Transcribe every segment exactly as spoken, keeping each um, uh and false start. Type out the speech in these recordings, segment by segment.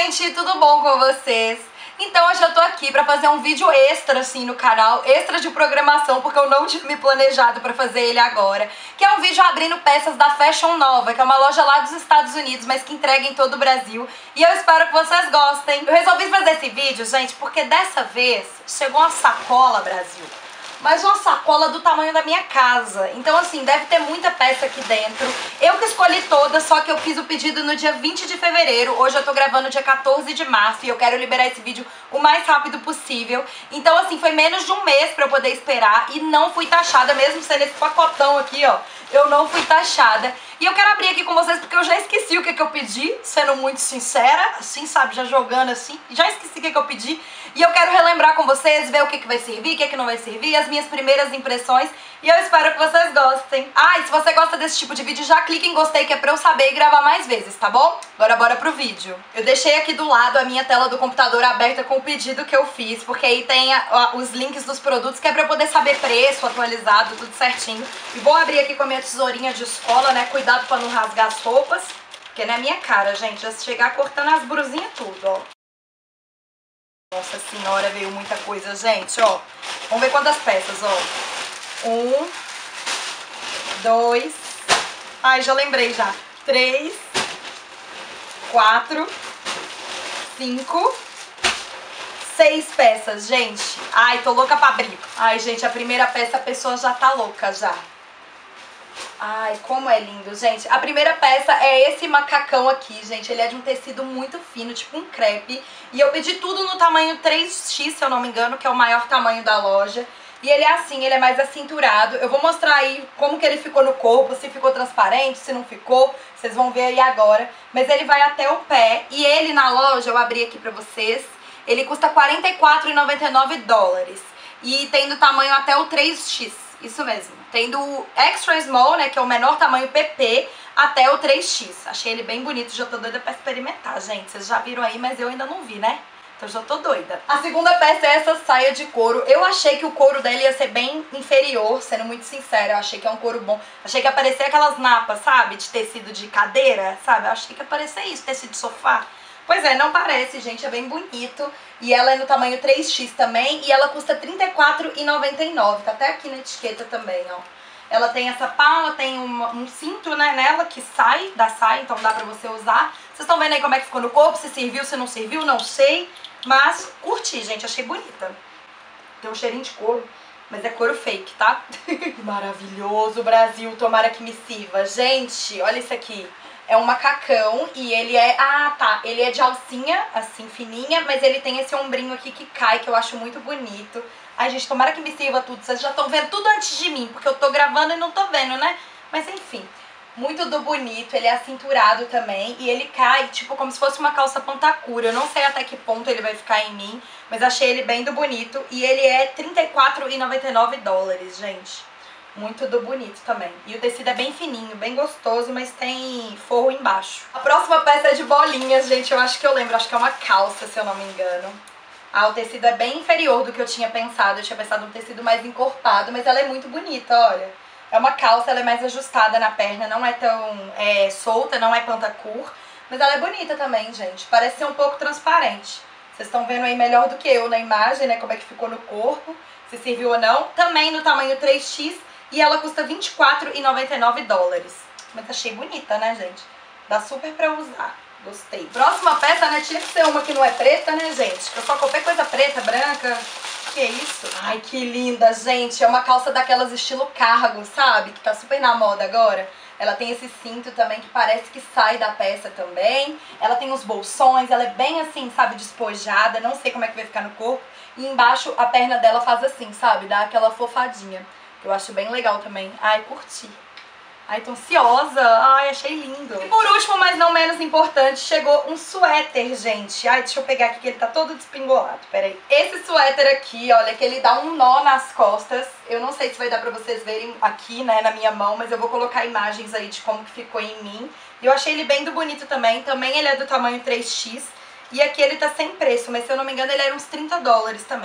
gente, tudo bom com vocês? Então hoje eu tô aqui pra fazer um vídeo extra assim no canal, extra de programação, porque eu não tinha me planejado pra fazer ele agora, que é um vídeo abrindo peças da Fashion Nova, que é uma loja lá dos Estados Unidos, mas que entrega em todo o Brasil, e eu espero que vocês gostem. Eu resolvi fazer esse vídeo, gente, porque dessa vez chegou uma sacola, Brasil, mas uma sacola do tamanho da minha casa. Então assim, deve ter muita peça aqui dentro. Eu que escolhi todas, só que eu fiz o pedido no dia vinte de fevereiro. Hoje eu tô gravando dia quatorze de março e eu quero liberar esse vídeo o mais rápido possível. Então assim, foi menos de um mês pra eu poder esperar e não fui taxada, mesmo sendo esse pacotão aqui, ó. Eu não fui taxada. E eu quero abrir aqui com vocês porque eu já esqueci o que, que eu pedi, sendo muito sincera, assim, sabe, já jogando assim. Já esqueci o que, que eu pedi. E eu quero relembrar com vocês, ver o que, que vai servir, o que, que não vai servir, as minhas primeiras impressões. E eu espero que vocês gostem. Ah, e se você gosta desse tipo de vídeo, já clica em gostei, que é pra eu saber e gravar mais vezes, tá bom? Agora bora pro vídeo. Eu deixei aqui do lado a minha tela do computador aberta com o pedido que eu fiz, porque aí tem a, a, os links dos produtos, que é pra eu poder saber preço atualizado, tudo certinho. E vou abrir aqui com a minha tesourinha de escola, né? Cuidado pra não rasgar as roupas, porque não é minha cara, gente. Já chegar cortando as brusinhas tudo, ó. Nossa senhora, veio muita coisa, gente, ó. Vamos ver quantas peças, ó. Um, dois, ai, já lembrei já. Três, quatro, cinco, seis peças, gente. Ai, tô louca pra abrir. Ai, gente, a primeira peça a pessoa já tá louca, já. Ai, como é lindo, gente. A primeira peça é esse macacão aqui, gente. Ele é de um tecido muito fino, tipo um crepe. E eu pedi tudo no tamanho três X, se eu não me engano, que é o maior tamanho da loja. E ele é assim, ele é mais acinturado. Eu vou mostrar aí como que ele ficou no corpo, se ficou transparente, se não ficou. Vocês vão ver aí agora. Mas ele vai até o pé. E ele na loja, eu abri aqui pra vocês, ele custa quarenta e quatro reais e noventa e nove dólares. E tem do tamanho até o três X. Isso mesmo. Tem do Extra Small, né, que é o menor tamanho P P, até o três X. Achei ele bem bonito, já tô doida pra experimentar, gente. Vocês já viram aí, mas eu ainda não vi, né? Então já tô doida. A segunda peça é essa saia de couro. Eu achei que o couro dela ia ser bem inferior, sendo muito sincera. Eu achei que é um couro bom. Achei que ia aparecer aquelas napas, sabe? De tecido de cadeira, sabe? Eu achei que ia aparecer isso, tecido de sofá. Pois é, não parece, gente, é bem bonito. E ela é no tamanho três X também. E ela custa trinta e quatro reais e noventa e nove centavos. Tá até aqui na etiqueta também, ó. Ela tem essa pala, tem um, um cinto, né, nela que sai da saia, então dá pra você usar. Vocês estão vendo aí como é que ficou no corpo, se serviu, se não serviu, não sei. Mas curti, gente, achei bonita. Tem um cheirinho de couro, mas é couro fake, tá? Maravilhoso, Brasil, tomara que me sirva. Gente, olha isso aqui. É um macacão e ele é... Ah, tá. Ele é de alcinha, assim, fininha, mas ele tem esse ombrinho aqui que cai, que eu acho muito bonito. Ai, gente, tomara que me sirva tudo. Vocês já estão vendo tudo antes de mim, porque eu tô gravando e não tô vendo, né? Mas enfim, muito do bonito. Ele é acinturado também e ele cai, tipo, como se fosse uma calça pantacura. Eu não sei até que ponto ele vai ficar em mim, mas achei ele bem do bonito. E ele é trinta e quatro reais e noventa e nove dólares, gente. Muito do bonito também. E o tecido é bem fininho, bem gostoso, mas tem forro embaixo. A próxima peça é de bolinhas, gente. Eu acho que eu lembro, acho que é uma calça, se eu não me engano. Ah, o tecido é bem inferior do que eu tinha pensado. Eu tinha pensado um tecido mais encorpado, mas ela é muito bonita, olha. É uma calça, ela é mais ajustada na perna, não é tão é, solta, não é pantacur. Mas ela é bonita também, gente. Parece ser um pouco transparente. Vocês estão vendo aí melhor do que eu na imagem, né, como é que ficou no corpo, se serviu ou não. Também no tamanho três X. E ela custa vinte e quatro reais e noventa e nove dólares. Mas achei bonita, né, gente? Dá super pra usar. Gostei. Próxima peça, né? Tinha que ser uma que não é preta, né, gente? Eu só comprei coisa preta, branca. Que é isso? Ai, que linda, gente. É uma calça daquelas estilo cargo, sabe? Que tá super na moda agora. Ela tem esse cinto também que parece que sai da peça também. Ela tem os bolsões, ela é bem assim, sabe, despojada. Não sei como é que vai ficar no corpo. E embaixo a perna dela faz assim, sabe? Dá aquela fofadinha. Eu acho bem legal também. Ai, curti. Ai, tô ansiosa. Ai, achei lindo. E por último, mas não menos importante, chegou um suéter, gente. Ai, deixa eu pegar aqui que ele tá todo despingolado. Pera aí. Esse suéter aqui, olha, que ele dá um nó nas costas. Eu não sei se vai dar pra vocês verem aqui, né, na minha mão, mas eu vou colocar imagens aí de como que ficou em mim. E eu achei ele bem do bonito também. Também ele é do tamanho três X. E aqui ele tá sem preço, mas se eu não me engano ele era uns trinta dólares também.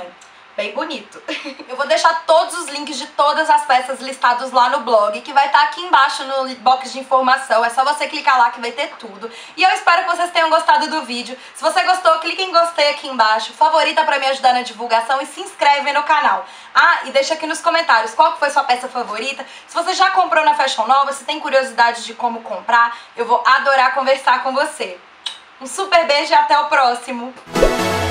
bem bonito. Eu vou deixar todos os links de todas as peças listados lá no blog, que vai estar aqui embaixo no box de informação. É só você clicar lá que vai ter tudo. E eu espero que vocês tenham gostado do vídeo. Se você gostou, clique em gostei aqui embaixo, favorita pra me ajudar na divulgação e se inscreve no canal. Ah, e deixa aqui nos comentários qual que foi sua peça favorita. Se você já comprou na Fashion Nova, se tem curiosidade de como comprar, eu vou adorar conversar com você. Um super beijo e até o próximo!